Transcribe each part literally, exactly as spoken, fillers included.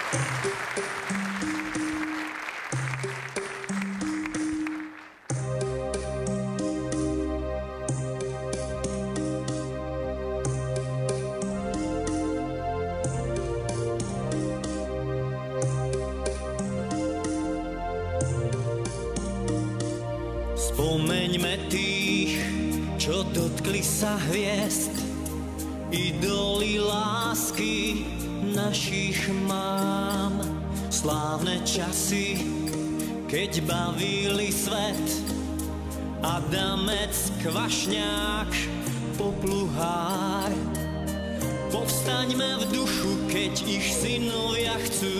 Spomeňme tých, čo dotkli sa hviezd, idoly lásky našich mám. Slávne časy, keď bavili svet, Adamec, Kvašňák, Popluhár. Povstaňme v duchu, keď ich synovia chcú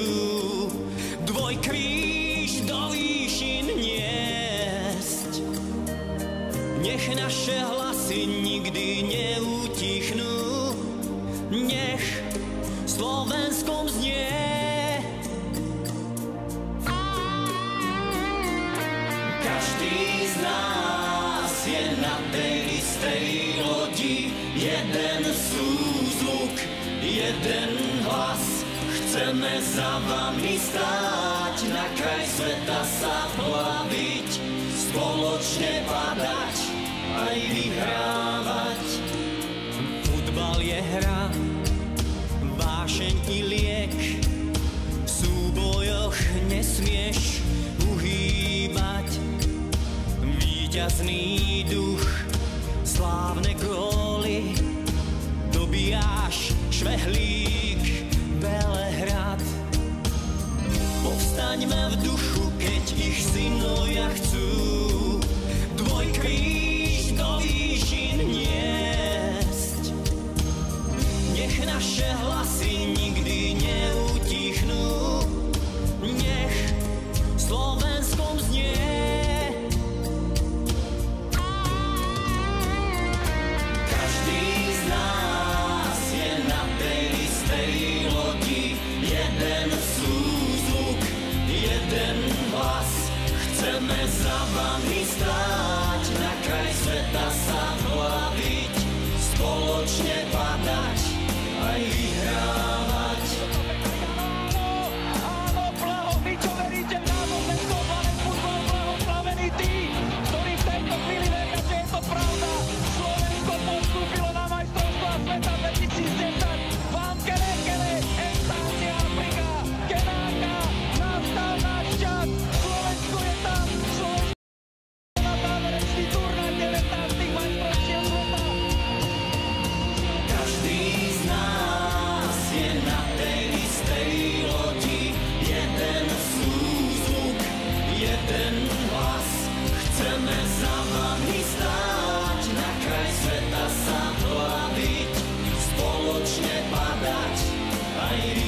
dvojkríž do výšin niesť. Nech naše hlasy nikdy neutichnú, nech Slovenskom znie. Každý z nás je na tej istej lodi, jeden súzvuk, jeden hlas. Chceme za vami stáť, na kraj sveta sa plaviť, spoločne padať, aj vyhrávať. Futbal je hra, vášeň i liek, v súbojoch nesmieš uhýbať. Víťazný duch, slávne góly, dobíjaš Švehlík, Belehrad. Povstaňme v duchu, keď ich synovia chcú dvojkríž do výšin niesť. Nech naše hlasy nikdy neutichnú, nech Slovenskom znie. Každý z nás je na tej istej lodi, jeden súzvuk, jeden hlas. Chceme za vami stáť, na kraj sveta sa plaviť, spoločne padať, aj vyhrávať. Áno, Blaho, vy čo veríte v národný slovenský futbal, blahoslavení tí, ktorí v tejto chvíli veria, že je to pravda. Slovensko postúpilo na majstrovstvá sveta dvetisícdesať. Vám kere, kere, Estácia, Afrika, Kenáka, nastal náš čas. Slovensko je tam, Slovensko na záverečný turnaj devätnástich majstrovstiev sveta. Každý z nás je na tej istej lodi, jeden súzvuk, jeden hlas. Chceme za vami stáť, na kraj sveta sa plaviť, spoločne padať, aj